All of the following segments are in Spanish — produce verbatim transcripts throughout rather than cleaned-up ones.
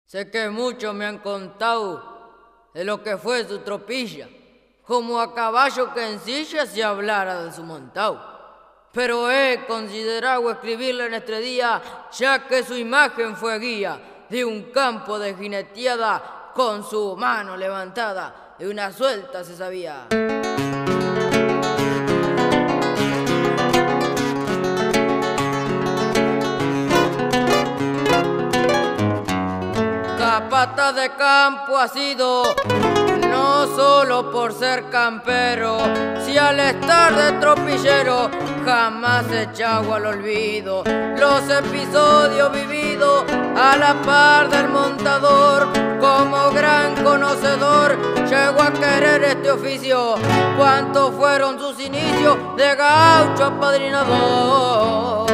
Sé que muchos me han contado de lo que fue su tropilla, como a caballo que en silla se hablara de su montao. Pero he considerado escribirle en este día, ya que su imagen fue guía de un campo de jineteada, con su mano levantada, de una suelta se sabía. Capataz de campo ha sido, no solo por ser campero, si al estar de tropillero jamás echado al olvido los episodios vividos a la par del montador. Como gran conocedor llegó a querer este oficio, cuántos fueron sus inicios de gaucho apadrinador.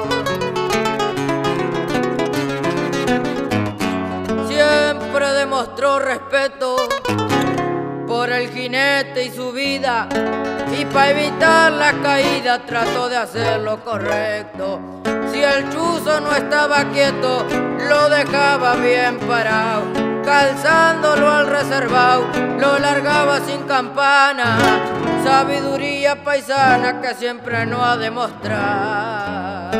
Siempre demostró respeto por el jinete y su vida, y para evitar la caída trató de hacer lo correcto. Si el chuzo no estaba quieto, lo dejaba bien parado, calzándolo al reservado, lo largaba sin campana. Sabiduría paisana que siempre no ha demostrado.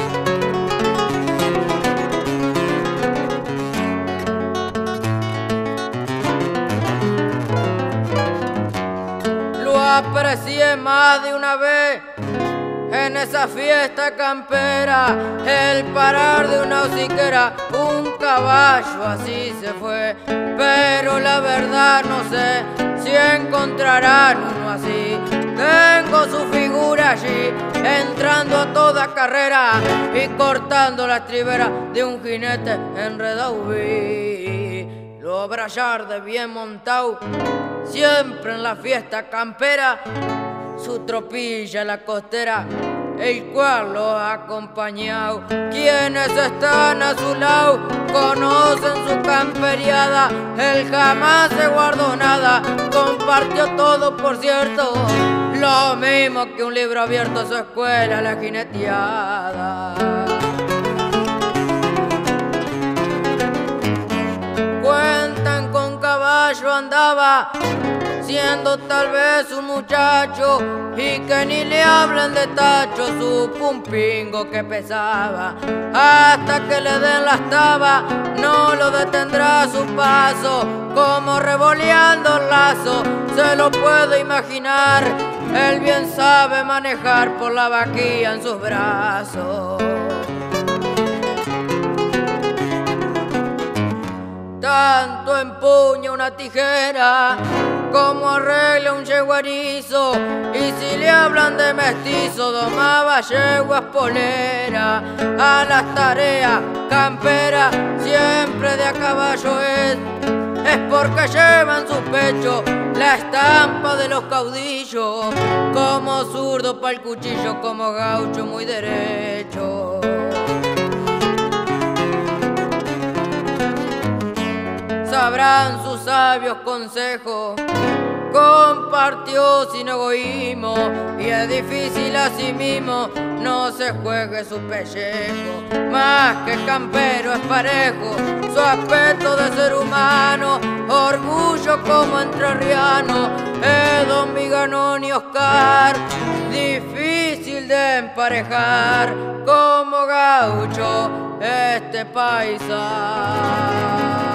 Lo aprecié más de una vez en esa fiesta campera, el parar de una hociquera, un caballo así se fue. Pero la verdad no sé si encontrarán uno así. Tengo su figura allí, entrando a toda carrera y cortando la estribera de un jinete enredado. Vi lo abrayar de bien montado, siempre en la fiesta campera, su tropilla la costera, el cual lo ha acompañado. Quienes están a su lado conocen su camperiada, él jamás se guardó nada, compartió todo por cierto, lo mismo que un libro abierto a su escuela, la jineteada. Cuentan con caballo andaba, siendo tal vez un muchacho, y que ni le hablen de tacho, supo un pingo que pesaba. Hasta que le den las tabas, no lo detendrá su paso, como revoleando el lazo, se lo puedo imaginar. Él bien sabe manejar por la vaquilla en sus brazos. Tanto empuña una tijera como arregla un yeguarizo, y si le hablan de mestizo, domaba yeguas polera. A las tareas camperas siempre de a caballo es, es porque lleva en su pecho la estampa de los caudillos, como zurdo pa'l cuchillo, como gaucho muy derecho. Sabrán sus sabios consejos, compartió sin egoísmo, y es difícil así mismo no se juegue su pellejo. Más que campero es parejo su aspecto de ser humano, orgullo como entrerriano es don Viganón y Oscar, difícil de emparejar como gaucho este paisano.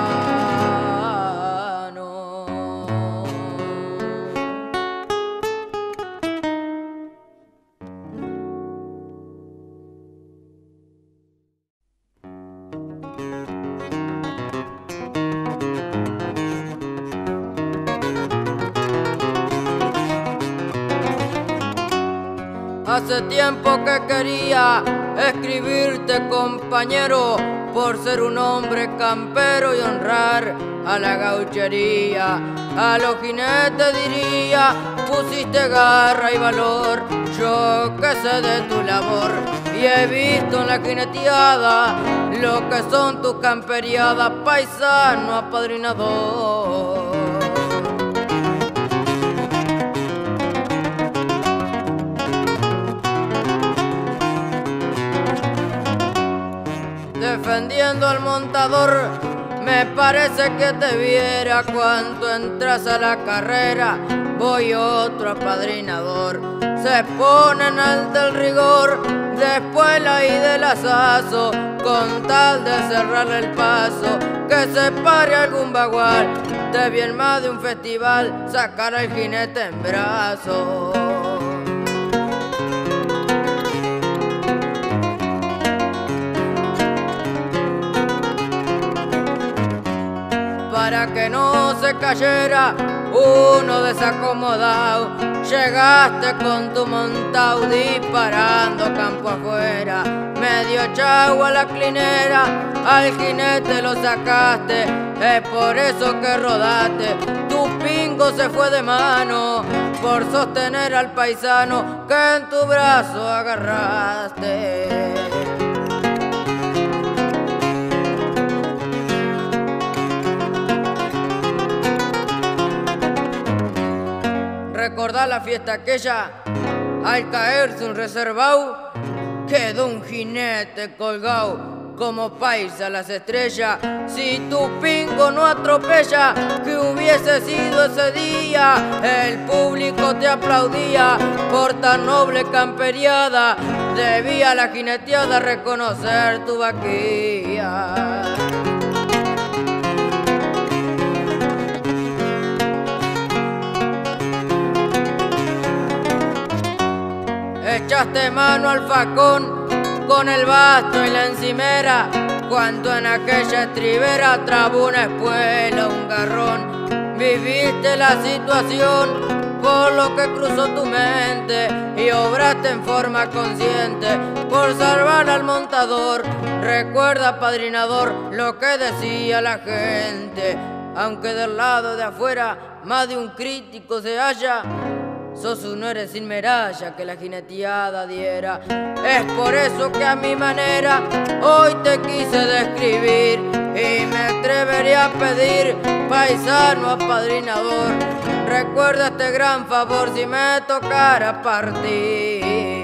Hace tiempo que quería escribirte, compañero, por ser un hombre campero y honrar a la gauchería. A los jinetes diría, pusiste garra y valor, yo que sé de tu labor, y he visto en la jineteada lo que son tus camperiadas, paisano apadrinador. defendiendo al montador Me parece que te viera cuando entras a la carrera. Voy otro apadrinador, se ponen ante el rigor. Después la I del asazo, con tal de cerrarle el paso, que se pare algún bagual. Te vi en más de un festival sacar al jinete en brazos. Para que no se cayera uno desacomodado, llegaste con tu montao disparando campo afuera. Medio chagua a la clinera, al jinete lo sacaste, es por eso que rodaste. Tu pingo se fue de mano por sostener al paisano que en tu brazo agarraste. Recordá la fiesta aquella, al caerse un reservao, quedó un jinete colgado como paisa a las estrellas. Si tu pingo no atropella, que hubiese sido ese día, el público te aplaudía por tan noble camperiada. Debía la jineteada reconocer tu vaquía. Echaste mano al facón con el basto y la encimera, cuando en aquella estribera trabó una espuela, un garrón. Viviste la situación por lo que cruzó tu mente y obraste en forma consciente por salvar al montador. Recuerda, padrinador, lo que decía la gente, aunque del lado de afuera más de un crítico se halla. Sos un héroe sin medalla que la jineteada diera. Es por eso que a mi manera hoy te quise describir y me atrevería a pedir, paisano apadrinador, recuerda este gran favor si me tocara partir.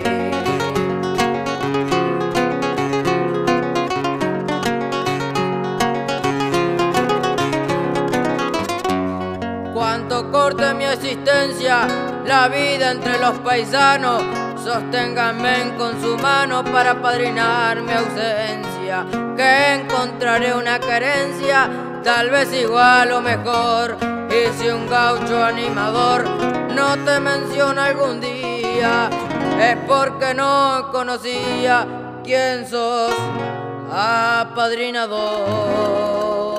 Cuanto corte mi existencia, la vida entre los paisanos, sosténganme con su mano para apadrinar mi ausencia, que encontraré una carencia, tal vez igual o mejor. Y si un gaucho animador no te menciona algún día, es porque no conocía quién sos, apadrinador.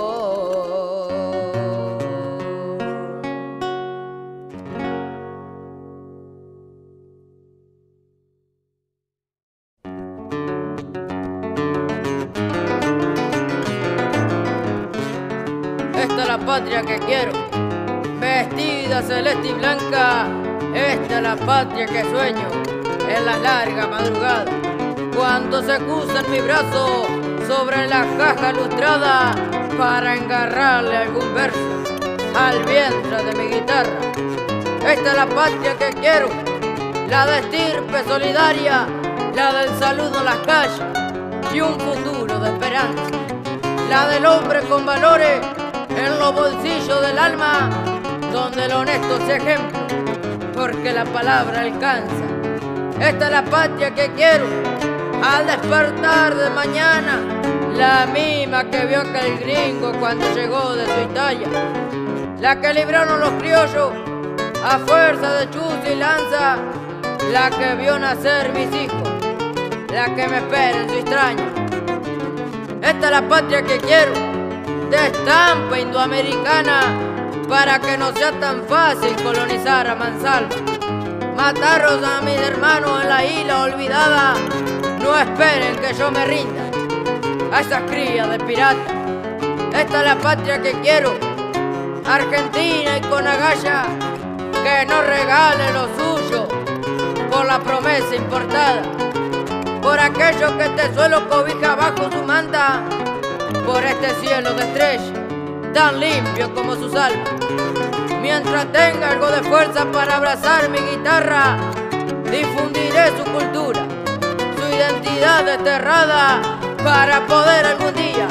Esta es la patria que quiero, vestida celeste y blanca. Esta es la patria que sueño en las largas madrugadas, cuando se cruzan mi brazo sobre la caja lustrada para engarrarle algún verso al vientre de mi guitarra. Esta es la patria que quiero, la de estirpe solidaria, la del saludo en las calles y un futuro de esperanza, la del hombre con valores en los bolsillos del alma, donde el honesto sea ejemplo, porque la palabra alcanza. Esta es la patria que quiero, al despertar de mañana, la misma que vio aquel gringo cuando llegó de su Italia, la que libraron los criollos a fuerza de chus y lanza, la que vio nacer mis hijos, la que me espera en su extraño. Esta es la patria que quiero, de estampa indoamericana, para que no sea tan fácil colonizar a mansalva. Mataron a mis hermanos en la isla olvidada, no esperen que yo me rinda a esas crías de piratas. Esta es la patria que quiero, Argentina y con agalla, que no regale lo suyo por la promesa importada, por aquello que este suelo cobija bajo su manta, por este cielo de estrellas tan limpio como sus almas. Mientras tenga algo de fuerza para abrazar mi guitarra, difundiré su cultura, su identidad desterrada, para poder algún día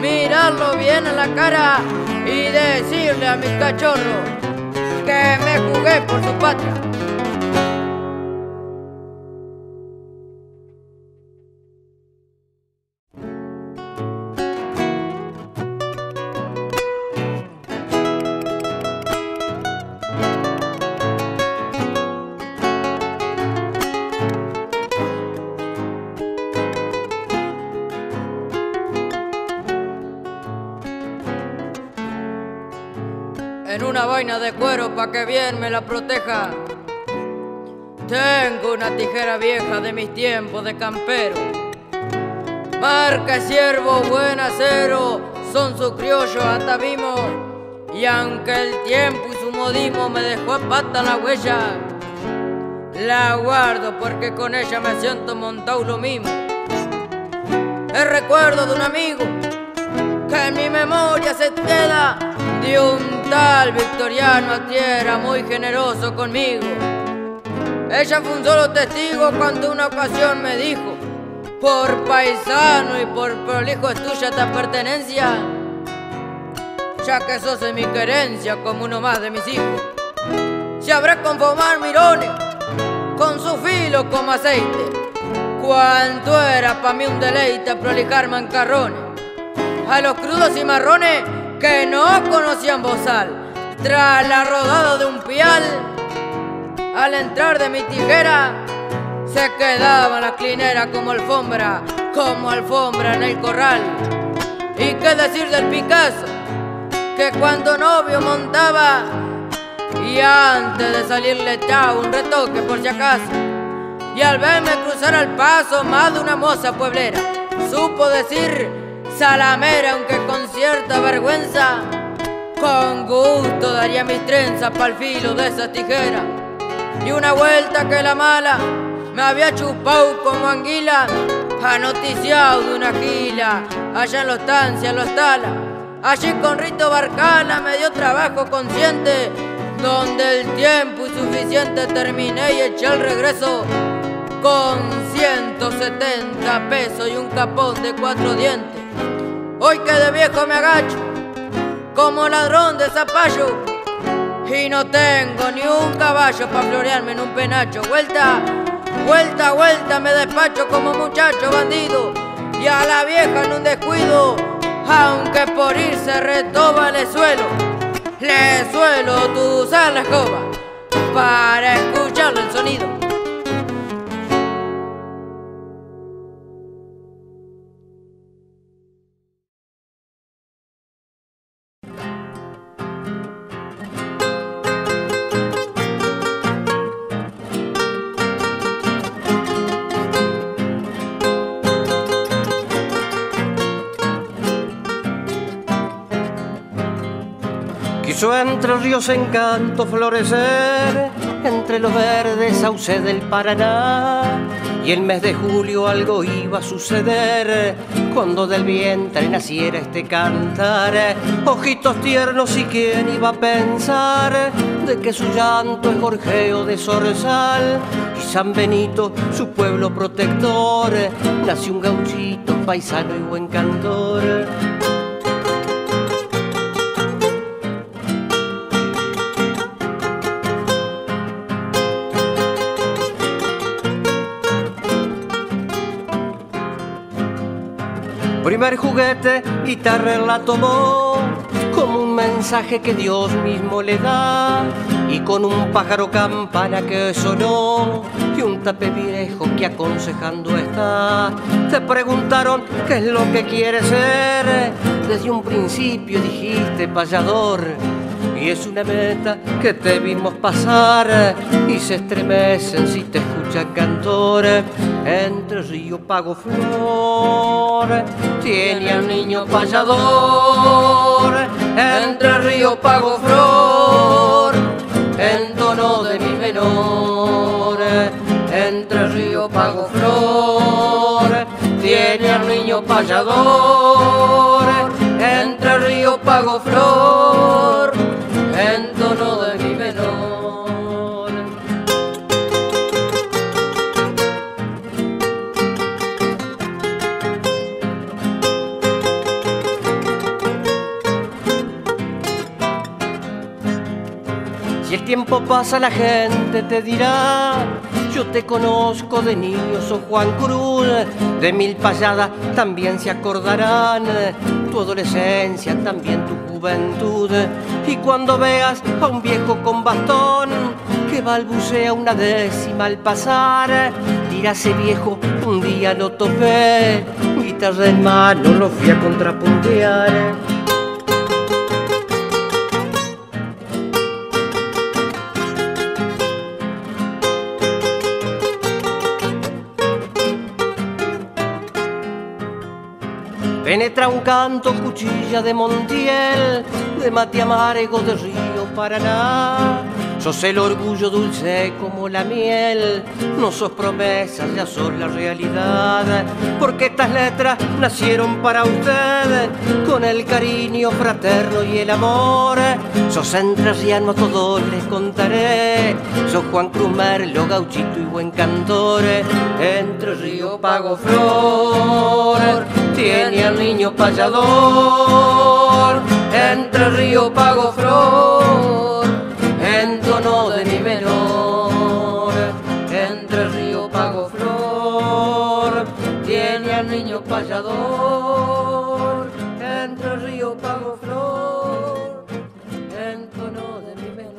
mirarlo bien a la cara y decirle a mi cachorro que me jugué por su patria. En una vaina de cuero pa' que bien me la proteja, tengo una tijera vieja de mis tiempos de campero. Marca Ciervo, buen acero, son su criollo atavimo. Y aunque el tiempo y su modismo me dejó a pata la huella, la guardo porque con ella me siento montado lo mismo. El recuerdo de un amigo que en mi memoria se queda, de un tal Victoriano Atiera, muy generoso conmigo. Ella fue un solo testigo cuando una ocasión me dijo: por paisano y por prolijo es tuya esta pertenencia, ya que sos de mi querencia como uno más de mis hijos. Sabré conformar mirones con su filo como aceite, cuanto era pa' mí un deleite prolijar mancarrones. A los crudos y marrones que no conocían bozal, tras la rodada de un pial, al entrar de mi tijera se quedaban las clineras como alfombra, como alfombra en el corral. Y qué decir del Picasso, que cuando novio montaba y antes de salir le echaba un retoque por si acaso. Y al verme cruzar al paso más de una moza pueblera supo decir salamera, aunque con cierta vergüenza, con gusto daría mis trenzas pa'l filo de esa tijera. Y una vuelta que la mala me había chupado como anguila, anoticiado de una gila, allá en los estancia, en los talas. Allí con Rito Barcala me dio trabajo consciente, donde el tiempo insuficiente terminé y eché el regreso con ciento setenta pesos y un capón de cuatro dientes. Hoy que de viejo me agacho como ladrón de zapallo y no tengo ni un caballo pa' florearme en un penacho. Vuelta, vuelta, vuelta me despacho como muchacho bandido, y a la vieja en un descuido, aunque por irse retoba le suelo, le suelo tu usar la escoba para escucharle el sonido. Quiso Entre Ríos encanto florecer entre los verdes sauces del Paraná, y el mes de julio algo iba a suceder cuando del vientre naciera este cantar. Ojitos tiernos, y quién iba a pensar de que su llanto es gorjeo de zorzal, y San Benito, su pueblo protector, nació un gauchito paisano y buen cantor. Primer juguete, guitarra él la tomó como un mensaje que Dios mismo le da, y con un pájaro campana que sonó y un tape viejo que aconsejando está. Te preguntaron qué es lo que quieres ser, desde un principio dijiste payador, y es una meta que te vimos pasar y se estremecen si te escuchan cantor. Entre río pago flor, tiene al niño payador. Entre río pago flor, en tono de mi menor. Entre río pago flor, tiene al niño payador. Entre río pago flor, en tono de mi menor. Y el tiempo pasa, la gente te dirá: yo te conozco de niño, sos Juan Cruz. De mil payadas también se acordarán, tu adolescencia, también tu juventud. Y cuando veas a un viejo con bastón que balbucea una décima al pasar, dirá: ese viejo un día lo topé, guitarra en mano lo fui a contrapuntear. Penetra un canto, cuchilla de Montiel, de mate amargo de Río Paraná. Sos el orgullo dulce como la miel, no sos promesas, ya sos la realidad. Porque estas letras nacieron para usted, con el cariño fraterno y el amor. Sos entrerriano, a todos les contaré, sos Juan Cruz Merlo, gauchito y buen cantor. Entre Río Pago Flor tiene al niño payador, entre Río Pago Flor, en tono de mi menor. Entre Río Pago Flor tiene al niño payador, entre Río Pago Flor, en tono de mi menor.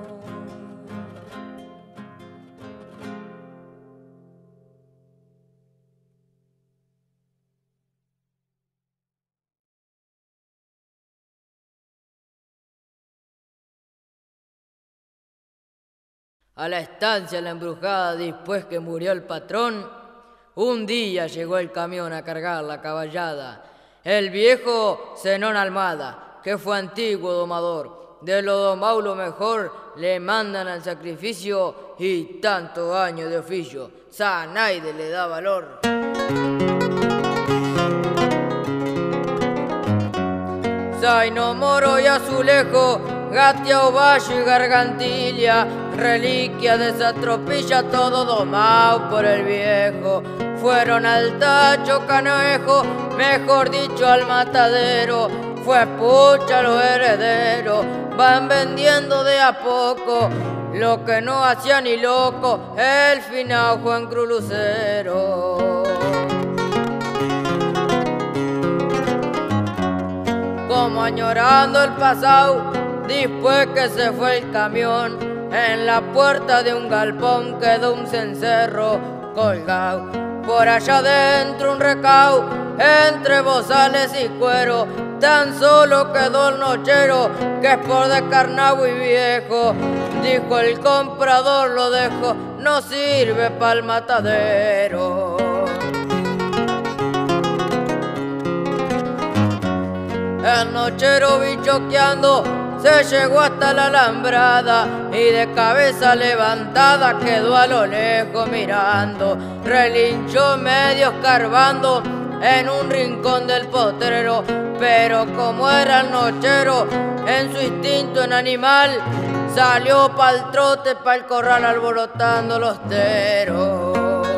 A la estancia la embrujada, después que murió el patrón, un día llegó el camión a cargar la caballada. El viejo Zenón Almada, que fue antiguo domador, de lo domado lo mejor, le mandan al sacrificio y tantos años de oficio, Zanaide le da valor. Zaino Moro y Azulejo, Gatia, Ovallo y Gargantilla, reliquia de esa tropilla, todo domado por el viejo. Fueron al tacho Canejo, mejor dicho al matadero, fue pucha los herederos, van vendiendo de a poco lo que no hacía ni loco el finao Juan Cruz Lucero. Como añorando el pasado, después que se fue el camión, en la puerta de un galpón quedó un cencerro colgado. Por allá dentro un recao, entre bozales y cuero, tan solo quedó el nochero, que es por descarnado y viejo. Dijo el comprador: lo dejo, no sirve pa'l matadero. El nochero bichoqueando se llegó hasta la alambrada y de cabeza levantada quedó a lo lejos mirando. Relinchó medio escarbando en un rincón del potrero, pero como era el nochero, en su instinto en animal, salió pa'l trote, pa'l corral, alborotando los teros.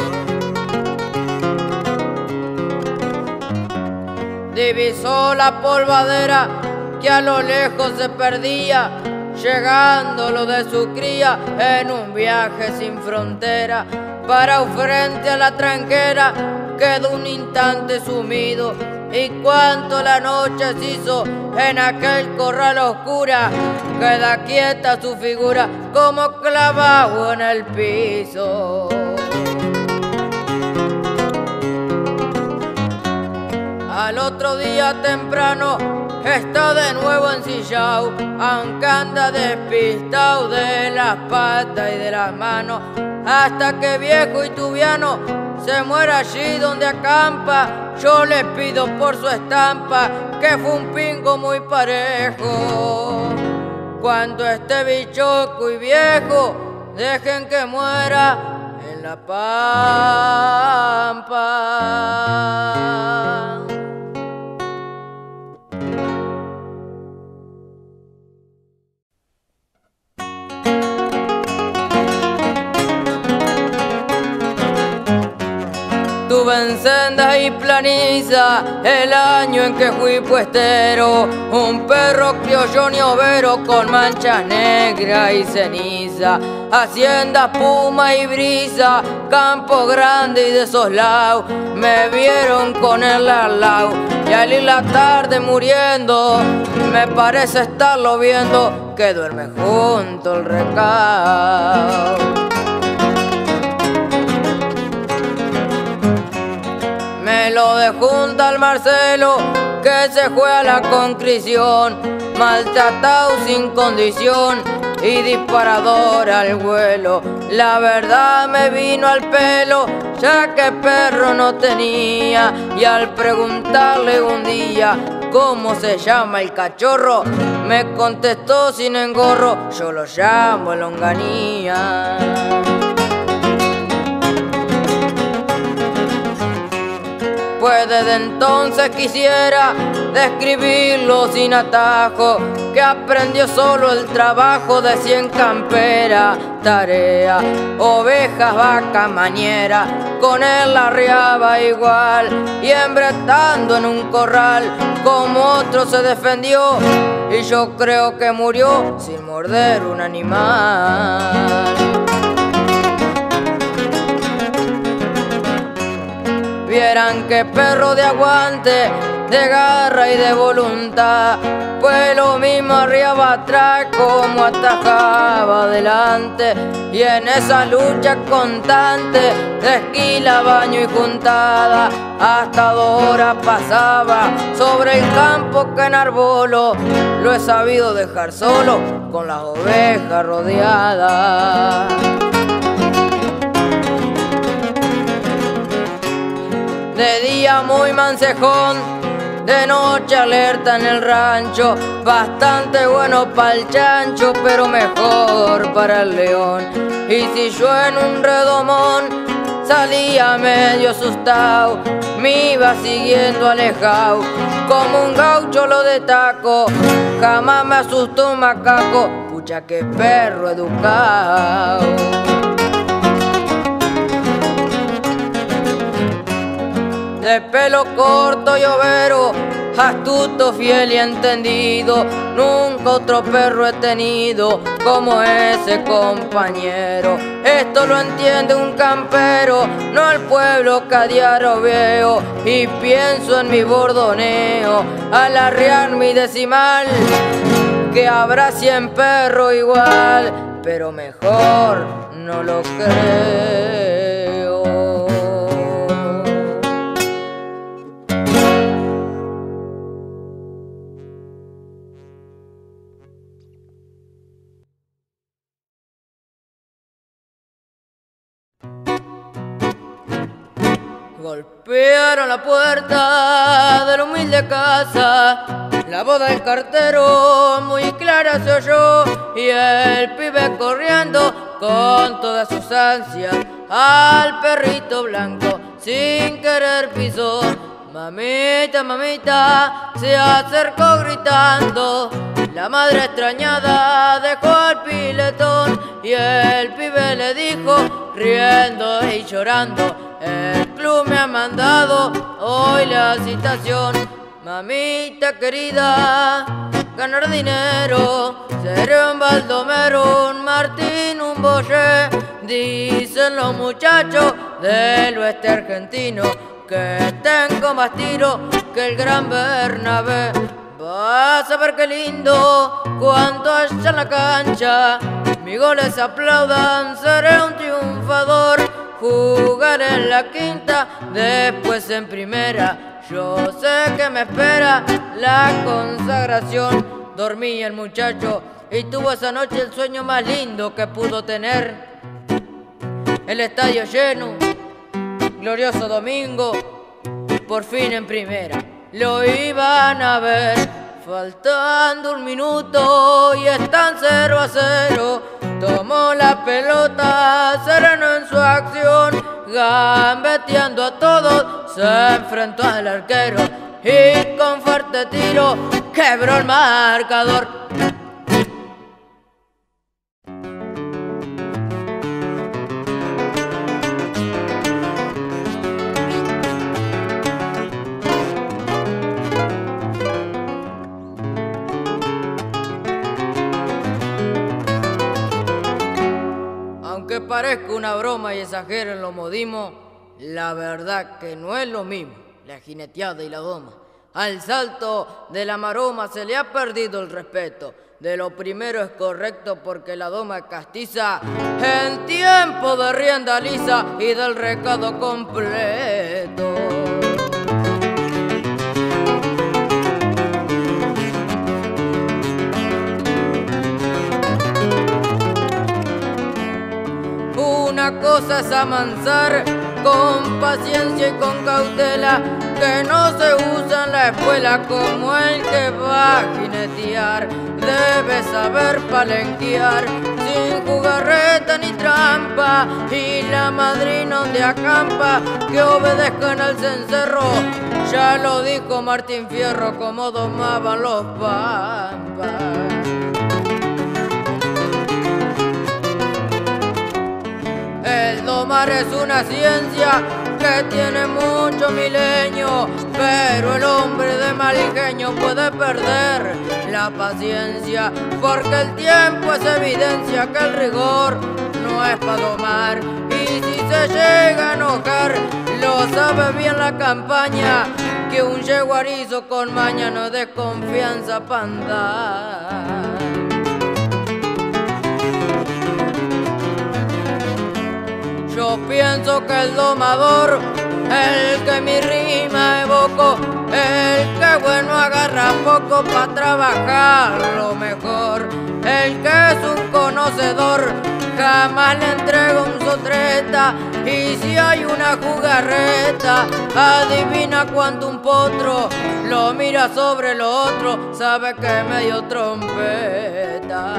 Divisó la polvadera que a lo lejos se perdía, llegando lo de su cría en un viaje sin frontera. Parado frente a la tranquera, quedó un instante sumido, y cuanto la noche se hizo en aquel corral oscura, queda quieta su figura como clavado en el piso. Al otro día temprano está de nuevo ensillado, aunque anda despistado de las patas y de las manos, hasta que viejo y tubiano se muera allí donde acampa. Yo le pido por su estampa que fue un pingo muy parejo. Cuando esté bichoco y viejo, dejen que muera en la pampa. Estuve en senda y planiza el año en que fui puestero, un perro criollo niovero con manchas negras y ceniza, hacienda, puma y brisa, campo grande y de soslao. Me vieron con él al lado y al ir la tarde muriendo, me parece estarlo viendo que duerme junto al recao. Me lo de junta al Marcelo, que se fue a la concrición, maltratado sin condición y disparador al vuelo. La verdad me vino al pelo, ya que perro no tenía, y al preguntarle un día cómo se llama el cachorro, me contestó sin engorro: yo lo llamo longanía. Pues desde entonces quisiera describirlo sin atajo, que aprendió solo el trabajo de cien camperas, tarea, ovejas, vaca, mañera, con él arriaba igual, y embretando en un corral, como otro se defendió, y yo creo que murió sin morder un animal. Vieran qué perro de aguante, de garra y de voluntad, pues lo mismo arriaba atrás como atajaba adelante, y en esa lucha constante de esquila, baño y juntada, hasta dos horas pasaba sobre el campo que enarbolo. Lo he sabido dejar solo con las ovejas rodeadas. De día muy mancejón, de noche alerta en el rancho, bastante bueno para el chancho, pero mejor para el león. Y si yo en un redomón salía medio asustado, me iba siguiendo alejado, como un gaucho lo de taco, jamás me asustó un macaco, pucha que perro educado. De pelo corto y overo, astuto, fiel y entendido, nunca otro perro he tenido como ese compañero. Esto lo entiende un campero, no el pueblo que a diario veo, y pienso en mi bordoneo al arriar mi decimal, que habrá cien perros igual, pero mejor no lo creo. Golpearon la puerta de la humilde casa, la voz del cartero muy clara se oyó, y el pibe corriendo con todas sus ansias al perrito blanco sin querer pisó. Mamita, mamita, se acercó gritando, la madre extrañada dejó al piletón, y el pibe le dijo riendo y llorando: el club me ha mandado hoy la citación. Mamita querida, ganar dinero, ser un baldomero, un Martín, un Boyer, dicen los muchachos del oeste argentino, que tengo más tiro que el gran Bernabé. Vas a ver qué lindo cuando haya en la cancha mis goles aplaudan, seré un triunfador. Jugar en la quinta, después en primera, yo sé que me espera la consagración. Dormía el muchacho y tuvo esa noche el sueño más lindo que pudo tener. El estadio lleno, glorioso domingo, por fin en primera lo iban a ver. Faltando un minuto y están cero a cero, tomó la pelota sereno en su acción, gambeteando a todos se enfrentó al arquero y con fuerte tiro quebró el marcador. parezca una broma y exageren los modismos, la verdad que no es lo mismo la jineteada y la doma. Al salto de la maroma se le ha perdido el respeto. De lo primero es correcto porque la doma es castiza en tiempo de rienda lisa y del recado completo. Una cosa es amansar con paciencia y con cautela, que no se usa en la escuela como el que va a jinetear. Debe saber palenquear sin jugarreta ni trampa, y la madrina donde acampa que obedezcan al cencerro. Ya lo dijo Martín Fierro como domaban los pampas. El domar es una ciencia que tiene mucho milenio, pero el hombre de mal ingenio puede perder la paciencia, porque el tiempo es evidencia que el rigor no es para domar, y si se llega a enojar, lo sabe bien la campaña, que un yeguarizo con maña no es desconfianza para andar. Yo pienso que el domador, el que mi rima evoco, el que bueno agarra poco para trabajar lo mejor, el que es un conocedor, jamás le entrega un sotreta, y si hay una jugarreta, adivina cuánto un potro, lo mira sobre lo otro, sabe que me dio trompeta.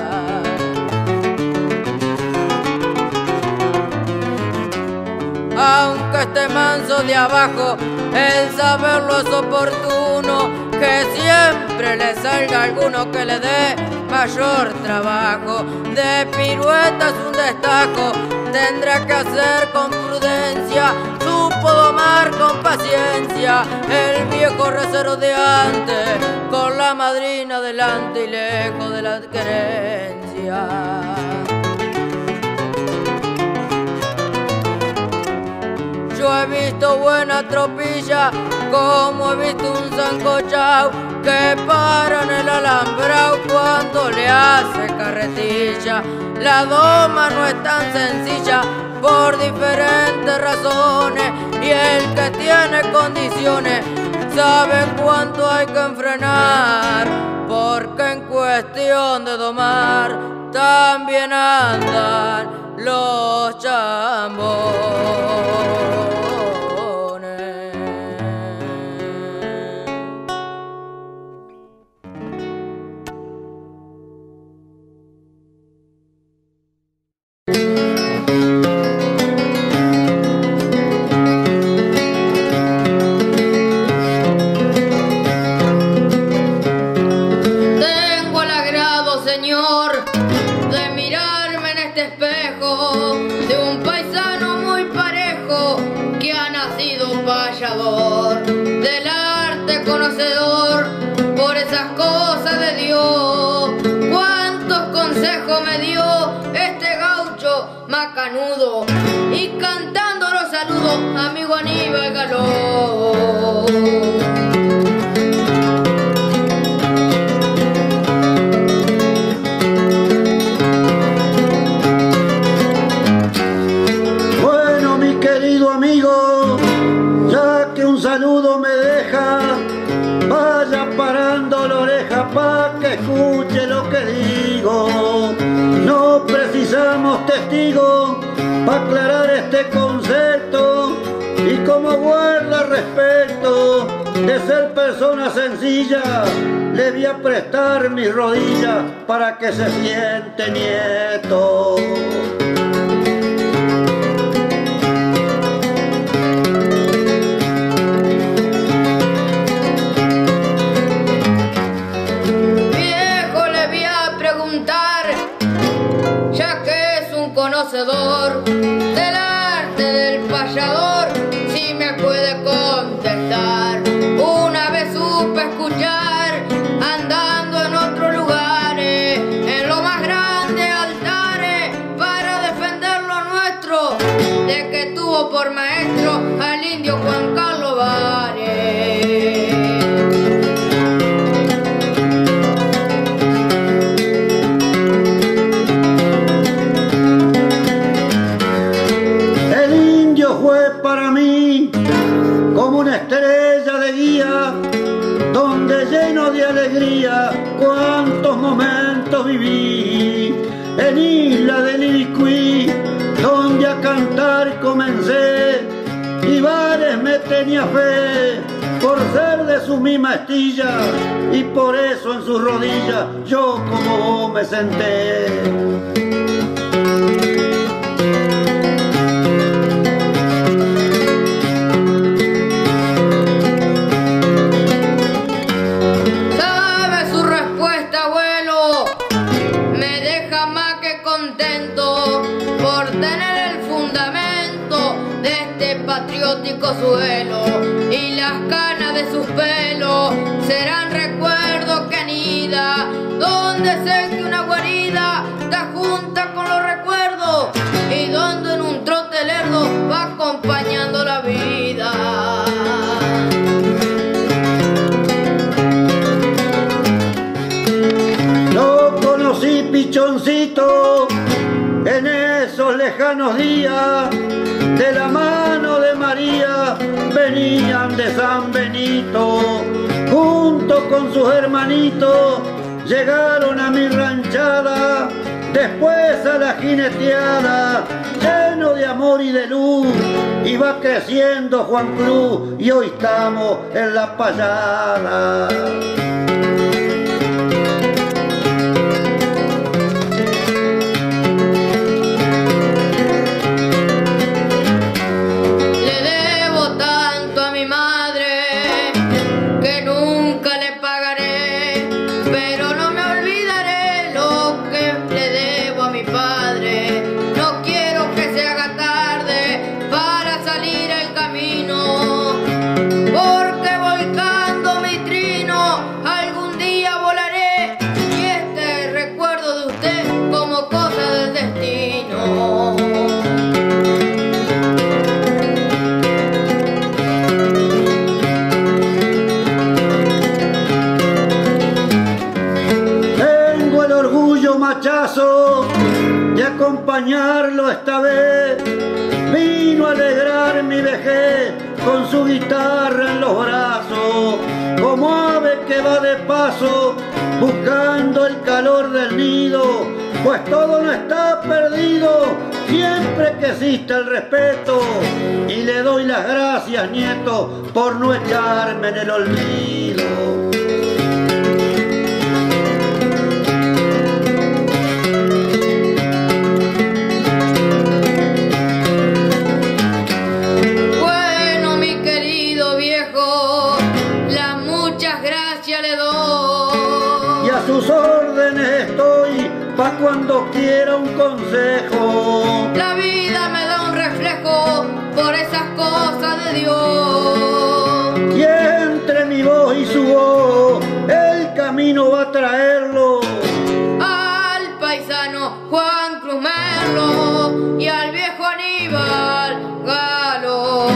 Aunque esté manso de abajo, el saberlo es oportuno, que siempre le salga alguno que le dé mayor trabajo. De piruetas un destaco tendrá que hacer con prudencia, supo domar con paciencia el viejo recero de antes, con la madrina delante y lejos de la querencia. Yo he visto buena tropilla, como he visto un sancochao que para en el alambrao cuando le hace carretilla. La doma no es tan sencilla por diferentes razones, y el que tiene condiciones sabe cuánto hay que enfrenar, porque en cuestión de domar también andan los chambones. Tengo el agrado, Señor, de mirarme en este espejo de un paisano muy parejo que ha nacido payador, del arte conocedor por esas cosas de Dios. Cuántos consejos me dio este gaucho macanudo, y cantando los saludos a amigo Aníbal Galón. Amigo, ya que un saludo me deja, vaya parando la oreja pa' que escuche lo que digo. No precisamos testigos pa' aclarar este concepto, y como guarda respeto de ser persona sencilla, le voy a prestar mis rodillas para que se siente nieto. Conocedor del arte del payador, si me puede contestar. Una vez supe escuchar, andando en otros lugares, en los más grandes altares, para defender lo nuestro. yo viví en Isla del Ilicuí, donde a cantar comencé y bares me tenía fe por ser de su misma estilla, y por eso en sus rodillas yo como vos me senté. Sabe su respuesta, abuelo, me deja más que contento por tener el fundamento de este patriótico suelo, y las canas de sus pelos serán recuerdos que anida donde sé que una guarida está junta con los recuerdos, y donde en un trote lerdo va acompañando la vida. Lo conocí pichoncito en esos lejanos días, de la mano de María venían de San Benito, junto con sus hermanitos llegaron a mi ranchada, después a la jineteada, lleno de amor y de luz, iba creciendo Juan Cruz y hoy estamos en la payada. De acompañarlo esta vez, vino a alegrar mi vejez con su guitarra en los brazos, como ave que va de paso buscando el calor del nido, pues todo no está perdido siempre que exista el respeto, y le doy las gracias, nieto, por no echarme en el olvido. Sus órdenes estoy pa' cuando quiera un consejo. La vida me da un reflejo por esas cosas de Dios. Y entre mi voz y su voz el camino va a traerlo al paisano Juan Cruz Merlo y al viejo Aníbal Galo.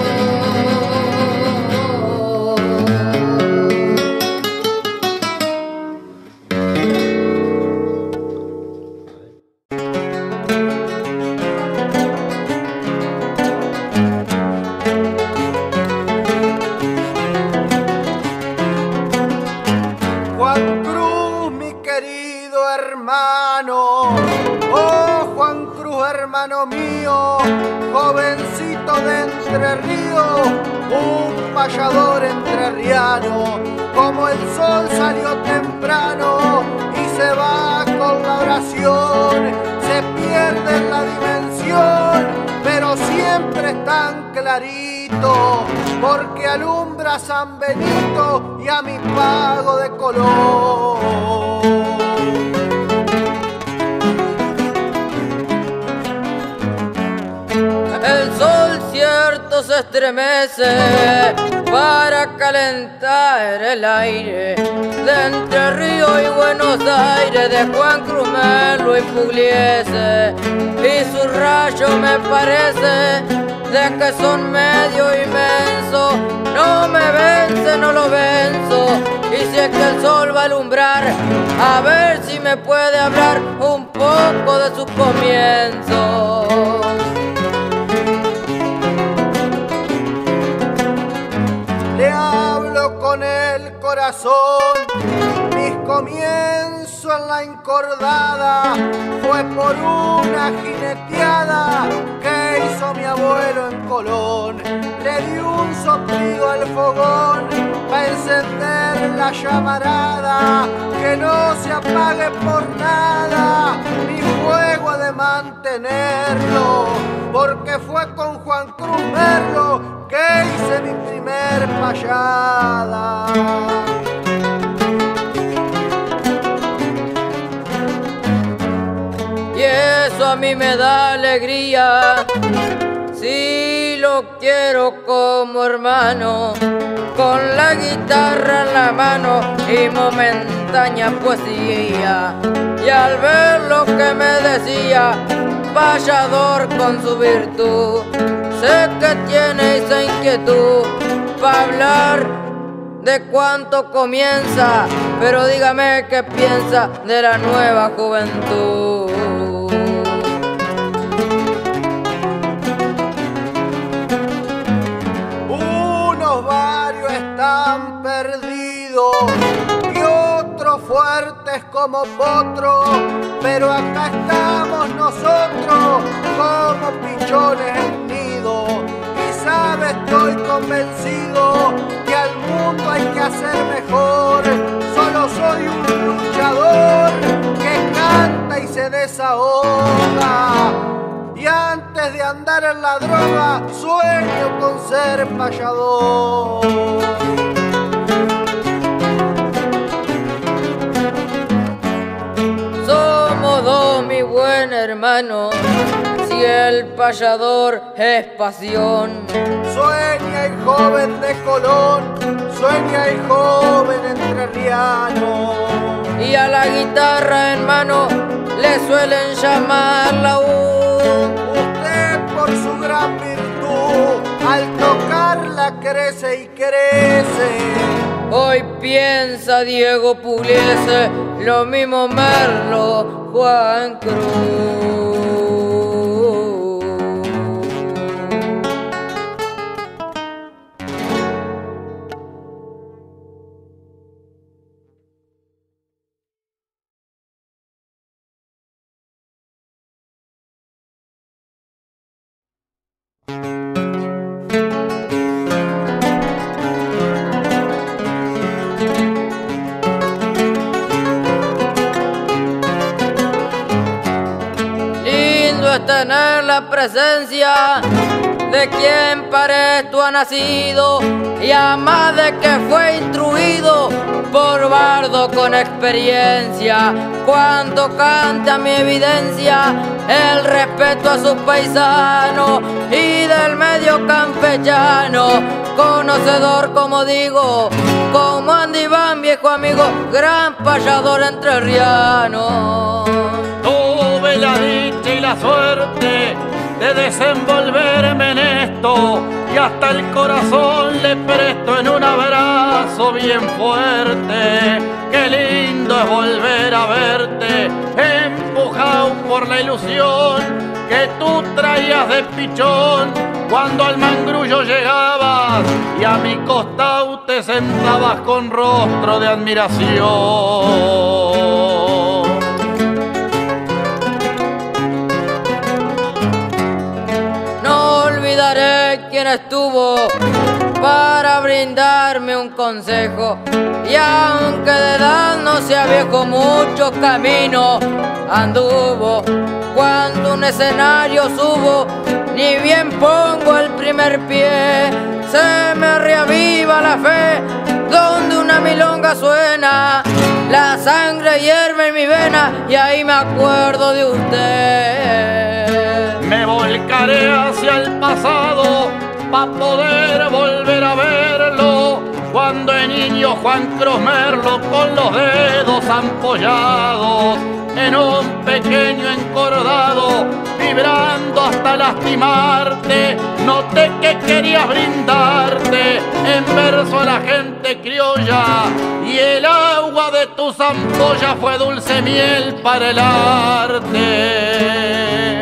Hermano mío, jovencito de Entre Ríos, un payador entrerriano, como el sol salió temprano y se va con la oración, se pierde en la dimensión, pero siempre es tan clarito, porque alumbra a San Benito y a mi pago de color. El sol cierto se estremece para calentar el aire de Entre Ríos y Buenos Aires, de Juan Cruz Merlo y Pugliese, y su rayo me parece de que son medio inmenso, no me vence, no lo venzo, y si es que el sol va a alumbrar, a ver si me puede hablar un poco de sus comienzos. Le hablo con el corazón, mis comienzos en la milonga encordada fue por una jineteada que hizo mi abuelo en Colón. Le di un soplido al fogón para encender la llamarada, que no se apague por nada, mi fuego ha de mantenerlo, porque fue con Juan Cruz Merlo que hice mi primer payada. Y eso a mí me da alegría, si lo quiero como hermano, con la guitarra en la mano y momentánea poesía. Y al ver lo que me decía, payador con su virtud, sé que tiene esa inquietud para hablar de cuánto comienza, pero dígame qué piensa de la nueva juventud. Unos barrios están perdidos y otros fuertes como potros, pero acá estamos nosotros como pichones en nido. Y sabes, estoy convencido que al mundo hay que hacer mejor. Solo soy un luchador que canta y se desahoga, y antes de andar en la droga sueño con ser payador. Somos dos, mi buen hermano, si el payador es pasión. Sueña el joven de Colón, sueña el joven entrerriano, Y a la guitarra en mano le suelen llamar la U. usted por su gran virtud al tocarla crece y crece. Hoy piensa Diego Pugliese, lo mismo Merlo, Juan Cruz. Lindo es tener la presencia de quien para esto ha nacido, y además de que fue instruido por bardo con experiencia. Cuando canta mi evidencia el respeto a sus paisanos y del medio campechano, conocedor como digo, como Andy Van, viejo amigo, gran payador entrerriano. Tuve la dicha y la suerte de desenvolverme en esto, y hasta el corazón le presto en un abrazo bien fuerte. Qué lindo es volver a verte, empujado por la ilusión que tú traías de pichón cuando al mangrullo llegabas y a mi costado te sentabas con rostro de admiración. Quien estuvo para brindarme un consejo, y aunque de edad no sea viejo, muchos caminos anduvo. Cuando un escenario subo, ni bien pongo el primer pie, se me reaviva la fe. Donde una milonga suena, la sangre hierve en mi vena, y ahí me acuerdo de usted. Me volcaré hacia el pasado pa' poder volver a verlo, cuando de niño Juan Cruz Merlo con los dedos ampollados en un pequeño encordado, vibrando hasta lastimarte, noté que querías brindarte en verso a la gente criolla, y el agua de tus ampollas fue dulce miel para el arte.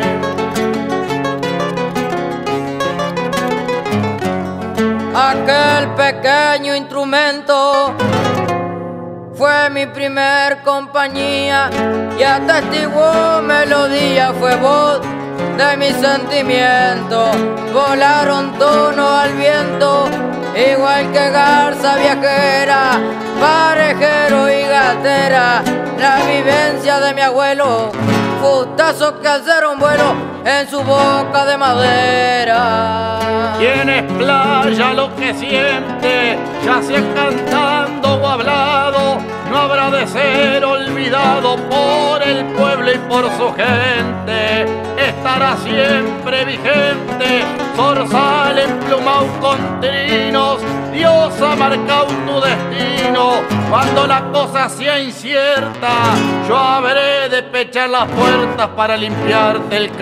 Aquel pequeño instrumento fue mi primer compañía y atestiguó melodía, fue voz de mis sentimientos. Volaron tono al viento, igual que garza viajera, parejero y gatera. La vivencia de mi abuelo, fustazo que alzaron vuelo en su boca de madera. Quien explaya lo que siente, ya sea cantando o hablado, no habrá de ser olvidado por el pueblo y por su gente. Estará siempre vigente, zorzal emplumado con trinos. Dios ha marcado tu destino. Cuando la cosa sea incierta, yo habré de pechar las puertas para limpiarte el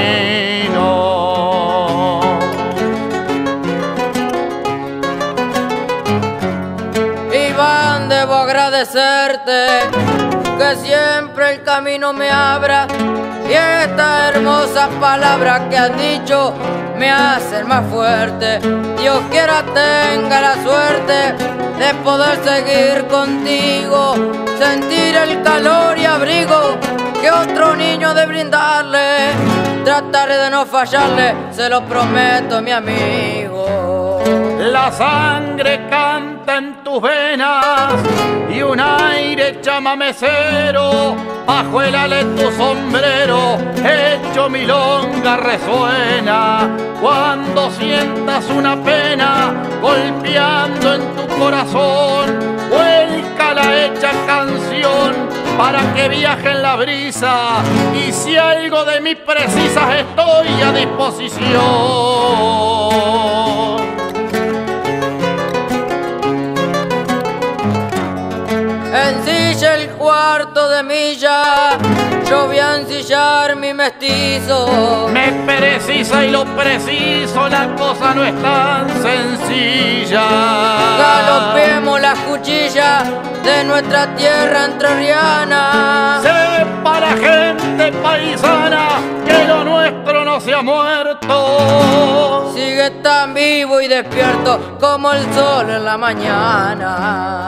camino. Iván, debo agradecerte que siempre el camino me abra, y esta hermosa palabra que has dicho me hace más fuerte. Dios quiera tenga la suerte de poder seguir contigo, sentir el calor y abrigo que otro niño de brindarle. Trataré de no fallarle, se lo prometo, mi amigo. La sangre canta en tus venas y un aire chamamecero bajo el ala de tu sombrero hecho milonga resuena. Cuando sientas una pena golpeando en tu corazón, vuelca la hecha canción para que viaje en la brisa, y si algo de mí precisas estoy a disposición. Ensilla el cuarto de milla, yo voy a ensillar mi mestizo. Me precisa y lo preciso, la cosa no es tan sencilla. Galopemos las cuchillas de nuestra tierra entrerriana. Sepa la gente paisana que lo nuestro no se ha muerto. Sigue tan vivo y despierto como el sol en la mañana.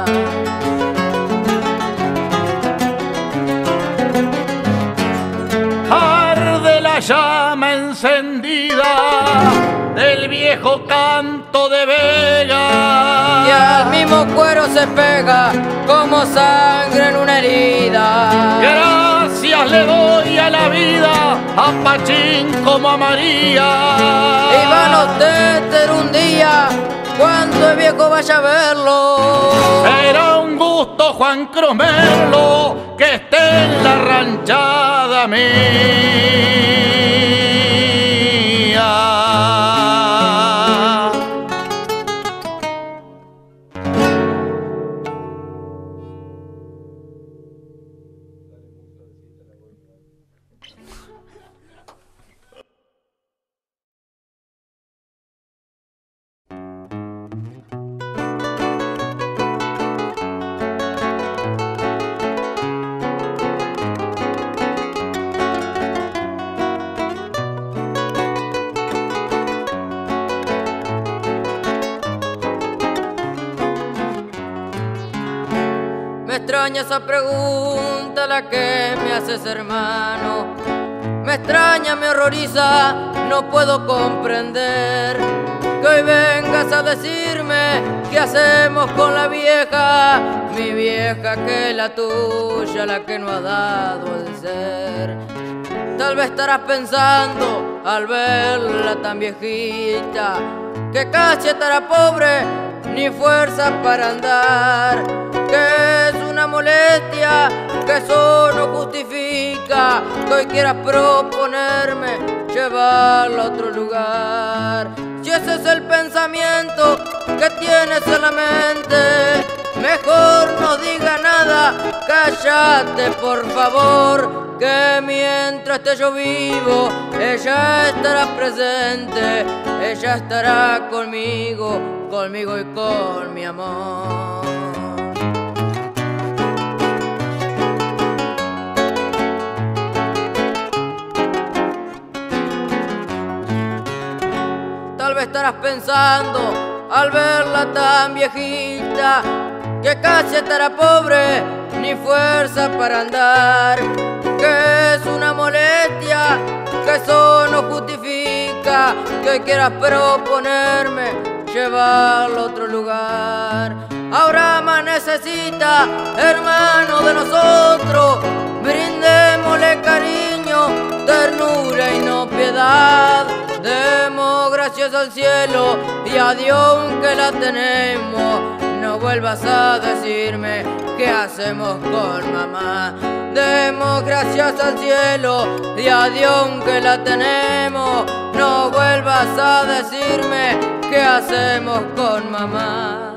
Arde la llama encendida del viejo canto de Vega, y al mismo cuero se pega como sangre en una herida. Gracias le doy a la vida, a Pachín como a María. Y van a usted un día cuando el viejo vaya a verlo. Será un gusto, Juan Cruz Merlo, que esté en la ranchada mía. Me extraña esa pregunta la que me haces, hermano. Me extraña, me horroriza, no puedo comprender que hoy vengas a decirme qué hacemos con la vieja, mi vieja que es la tuya, la que no ha dado el ser. Tal vez estarás pensando al verla tan viejita que casi estará pobre, ni fuerza para andar, que es una molestia, que eso no justifica que hoy quieras proponerme llevarla a otro lugar. Si ese es el pensamiento que tienes en la mente, mejor no diga nada, cállate por favor, que mientras esté yo vivo, ella estará presente, ella estará conmigo, conmigo y con mi amor. Tal vez estarás pensando al verla tan viejita que casi estará pobre, ni fuerza para andar, que es una molestia, que eso no justifica que quieras proponerme llevarlo a otro lugar. Ahora más necesita, hermano de nosotros, brindémosle cariño, ternura y no piedad. Demos gracias al cielo y a Dios que la tenemos. No vuelvas a decirme qué hacemos con mamá. Demos gracias al cielo y a Dios que la tenemos. No vuelvas a decirme qué hacemos con mamá.